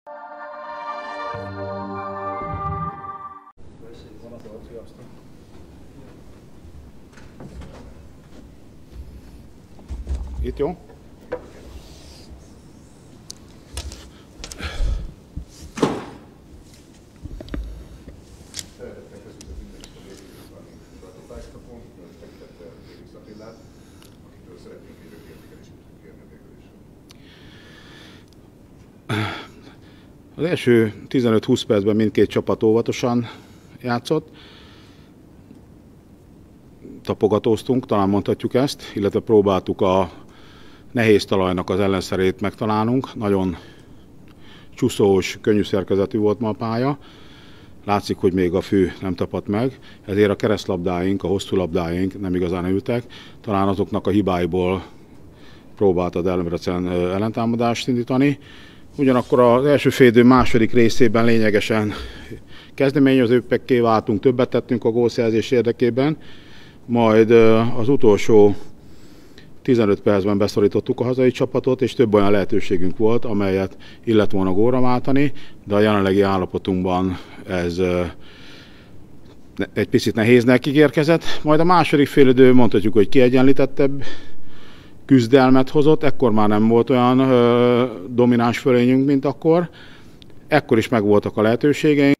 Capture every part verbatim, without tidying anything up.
Itt jó? Az első tizenöt-húsz percben mindkét csapat óvatosan játszott. Tapogatóztunk, talán mondhatjuk ezt, illetve próbáltuk a nehéz talajnak az ellenszerét megtalálnunk. Nagyon csúszós, könnyű szerkezetű volt ma a pálya. Látszik, hogy még a fű nem tapadt meg, ezért a keresztlabdáink, a hosszú labdáink nem igazán ültek. Talán azoknak a hibáiból próbálta Debrecen ellentámadást indítani. Ugyanakkor az első félidő második részében lényegesen kezdeményezőbbekké váltunk, többet tettünk a gólszerzés érdekében, majd az utolsó tizenöt percben beszorítottuk a hazai csapatot, és több olyan lehetőségünk volt, amelyet illet volna gólra váltani, de a jelenlegi állapotunkban ez egy picit nehéznek ígérkezett. Majd a második félidő mondhatjuk, hogy kiegyenlítettebb küzdelmet hozott, ekkor már nem volt olyan ö, domináns fölényünk, mint akkor. Ekkor is megvoltak a lehetőségeink.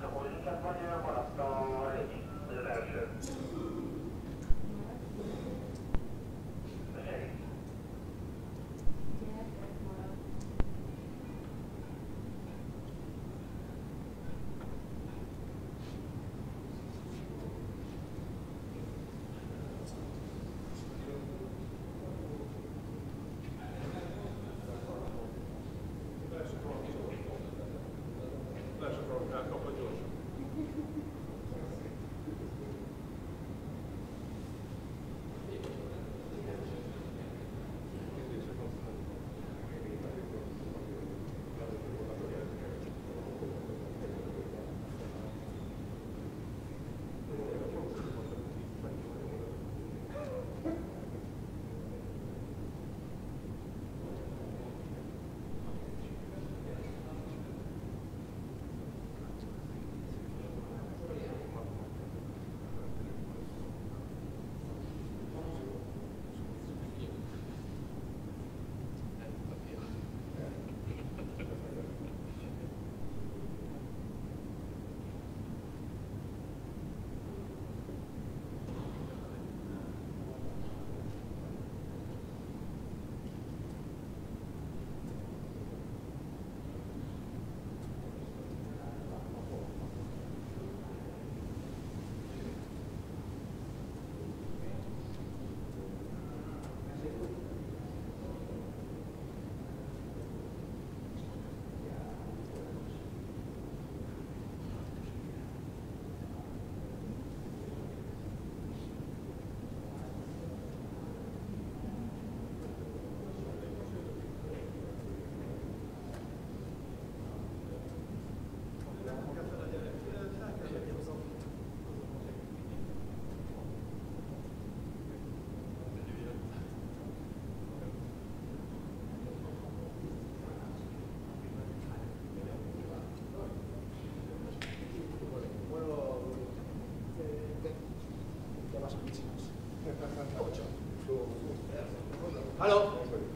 Hello.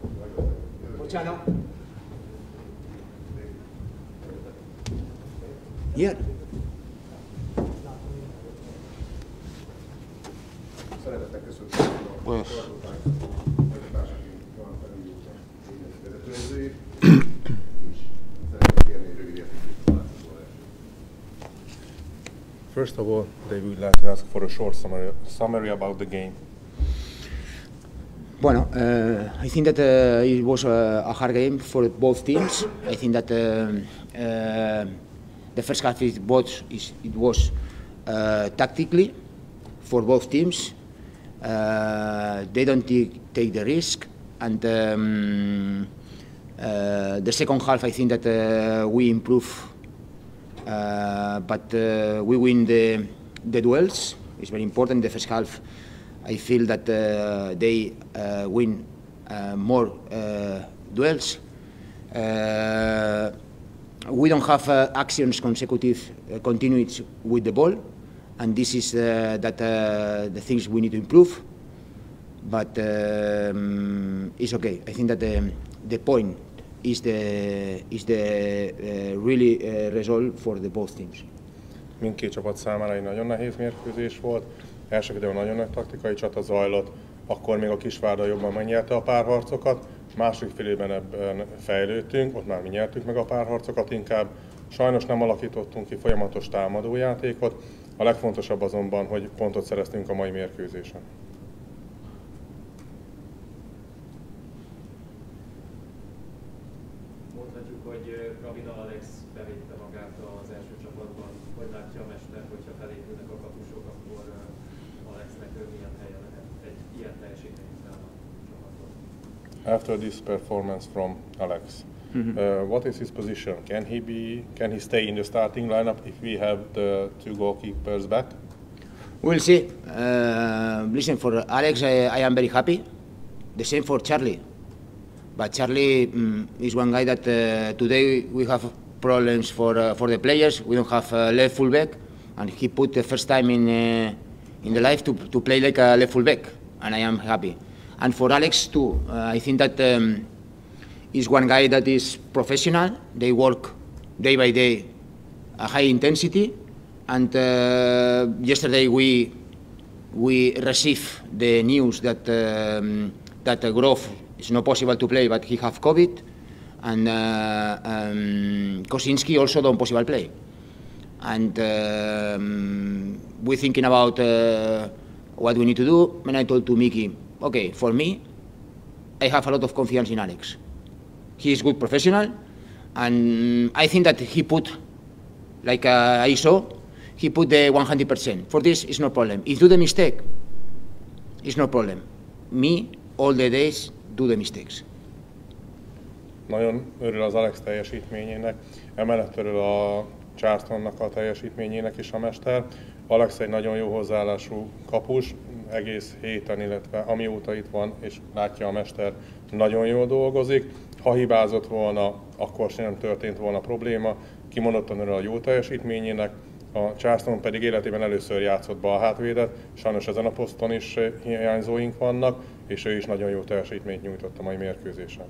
Luciano. Here. Szeretettel köszöntöm a vezetőedzőjét, és szeretném kérni, hogy rövid értékelést. First of all, they would like to ask for a short summary, summary about the game. Bueno, uh, I think that uh, it was a, a hard game for both teams. I think that uh, uh, the first half it was, it was uh, tactically for both teams. Uh, they don't take the risk, and um, uh, the second half I think that uh, we improve, uh, but uh, we win the, the duels. It's very important. The first half I feel that uh, they uh, win uh, more uh, duels. Uh, don't have uh, actions consecutive, uh, continuous with the ball, and this is uh, that uh, the things we need to improve. But um, it's okay. I think that the, the point is the is the uh, really uh, result for the both teams. Mindkét csapat számára egy nagyon nehéz mérkőzés volt. Első videón nagyon nagy taktikai csata zajlott, akkor még a Kisvárda jobban megnyerte a párharcokat. Második félében ebben fejlődtünk, ott már mi nyertük meg a párharcokat inkább. Sajnos nem alakítottunk ki folyamatos támadójátékot. A legfontosabb azonban, hogy pontot szereztünk a mai mérkőzésen. Mondhatjuk, hogy Gravina Alex bevédte magát az első csapatban. Hogy látja a mester, hogyha felépülnek a kapusok, akkor Alexnek milyen helye lehet egy ilyen teljesítmény után a csapatban? After this performance from Alex, mm-hmm. uh, what is his position? Can he be? Can he stay in the starting lineup if we have the two goalkeepers back? We'll see. Uh, listen, for Alex, I, I am very happy. The same for Charlie. But Charlie um, is one guy that uh, today we have problems for uh, for the players. We don't have a left fullback, and he put the first time in uh, in the life to to play like a left fullback, and I am happy. And for Alex too, uh, I think that um, he's one guy that is professional. They work day by day, a high intensity. And uh, yesterday we we received the news that um, that uh, Grove is not possible to play, but he have COVID, and uh, um, Kosinski also don't possible play. And um, we're thinking about uh, what we need to do. And I told to Mickey, okay, for me, I have a lot of confidence in Alex. He is good professional, and I think that he put, like uh, I saw, he put the one hundred percent. For this, it's no problem. If do the mistake, it's no problem. Me, all the days, do the mistakes. Nagyon örül az Alex teljesítményének, emellett örül a Charlestonnak a teljesítményének is a mester. Alex egy nagyon jó hozzáállású kapus, egész héten, illetve amióta itt van, és látja a mester, nagyon jól dolgozik. Ha hibázott volna, akkor sem történt volna probléma. Kimondottan örül a jó teljesítményének. A Charleston pedig életében először játszott balhátvédet, sajnos ezen a poszton is hiányzóink vannak, és ő is nagyon jó teljesítményt nyújtott a mai mérkőzésen.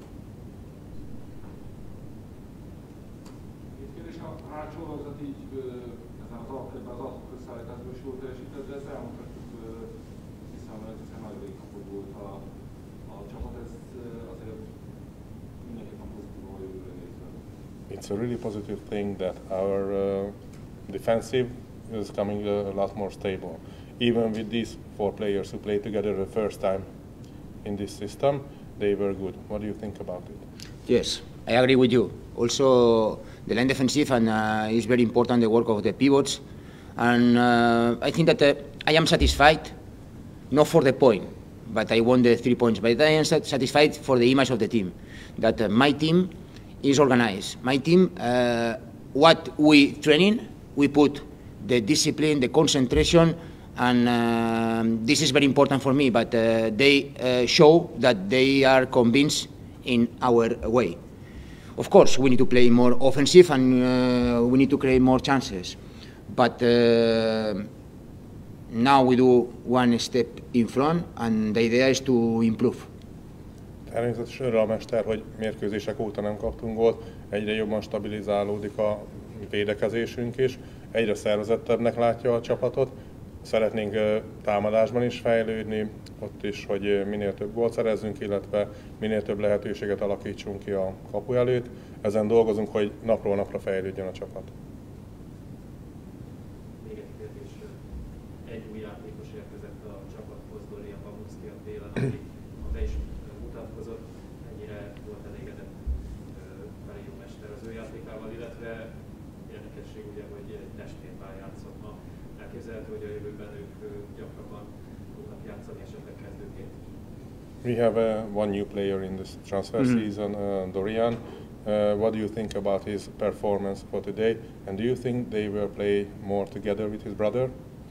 És a hátsó oldalt így ezen az alapkörben az alapkösszeállításban is jól teljesített, de ezt elmondhatjuk, hiszen hiszen nagyon rég kapott volt a, a csapat, ez azért mindenképpen pozitív a jövőre nézve. It's a really positive thing that our uh, defensive is coming a lot more stable. Even with these four players who play together the first time in this system, they were good. What do you think about it? Yes, I agree with you. Also, the line defensive and uh, is very important, the work of the pivots. And uh, I think that uh, I am satisfied, not for the point, but I won the three points. But I am satisfied for the image of the team, that uh, my team is organized. My team, uh, what we training, we put the discipline, the concentration, and uh, this is very important for me, but uh, they uh, show that they are convinced in our way. Of course, we need to play more offensive and uh, we need to create more chances. But uh, now we do one step in front, and the idea is to improve. Természetesen örül a mester, hogy mérkőzések óta nem kaptunk gólt, egyre jobban stabilizálódik a védekezésünk is, egyre szervezettebbnek látja a csapatot, szeretnénk támadásban is fejlődni, ott is, hogy minél több gólt szerezzünk, illetve minél több lehetőséget alakítsunk ki a kapu előtt. Ezen dolgozunk, hogy napról napra fejlődjön a csapat. Még egy kérdés. Egy új játékos érkezett a csapathoz, Dorian Babuszki a télen, aki be is mutatkozott. Ennyire volt elégedett Veli jó mester az ő játékával, illetve érdekesség ugye, hogy testvérpár játszott ma. Elképzelhető, hogy a jövőben ők gyakrabban tudnak játszani esetleg kezdőként. We have uh, one new player in this transfer mm-hmm. season, uh, Dorian. Uh, what do you think about his performance for today? And do you think they will play more together with his brother?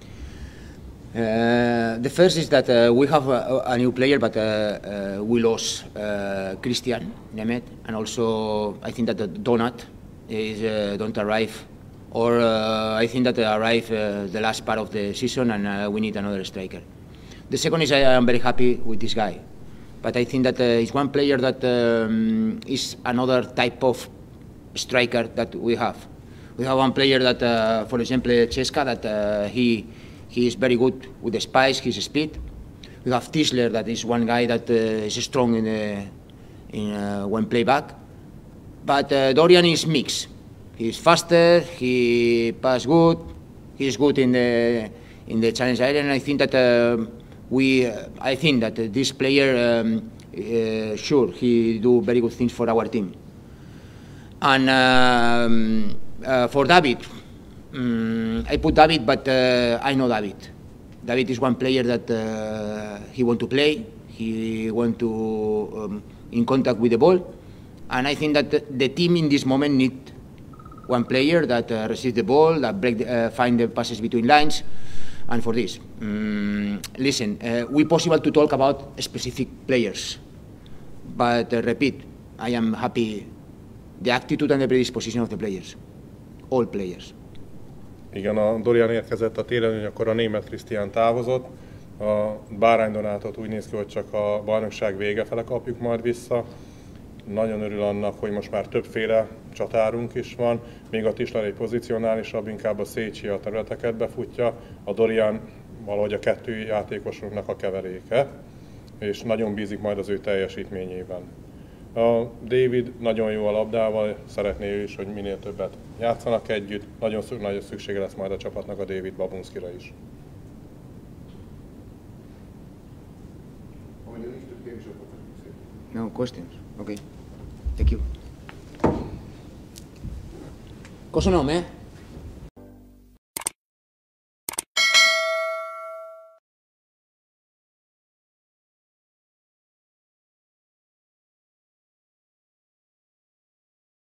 Uh, the first is that uh, we have a, a new player, but uh, uh, we lost uh, Christian Nemet, and also I think that the Donat is uh, don't arrive, or uh, I think that they arrive uh, the last part of the season and uh, we need another striker. The second is I am very happy with this guy, but I think that uh, he's one player that um, is another type of striker that we have. We have one player that, uh, for example, Cesca, that uh, he he is very good with the spice, his speed. We have Tisler, that is one guy that uh, is strong in, the, in uh, when play back. But uh, Dorian is mixed. He's faster, he pass good, he's good in the in the challenge area, and I think that uh, we, uh, I think that uh, this player, um, uh, sure, he do very good things for our team. And um, uh, for David, um, I put David, but uh, I know David. David is one player that uh, he want to play, he want to um, in contact with the ball, and I think that the, the team in this moment need one player that uh, receives the ball, that break the, uh, find the passes between lines, and for this, um, listen, uh, we possible to talk about specific players, but uh, repeat, I am happy the attitude and the predisposition of the players, all players. Igen, a Dorian érkezett a télen, akkor a német Krisztián távozott. A Bárány Donátot úgy néz ki, hogy csak a bajnokság vége fele kapjuk majd vissza. Nagyon örül annak, hogy most már többféle csatárunk is van. Még a Tisler egy pozicionálisabb, inkább a Szécsi a területeket befutja. A Dorian valahogy a kettő játékosunknak a keveréke, és nagyon bízik majd az ő teljesítményében. A David nagyon jó a labdával, szeretné ő is, hogy minél többet játszanak együtt. Nagyon nagy szüksége lesz majd a csapatnak a David Babunszkira is. No questions. Okay. Thank you. Cosa nome?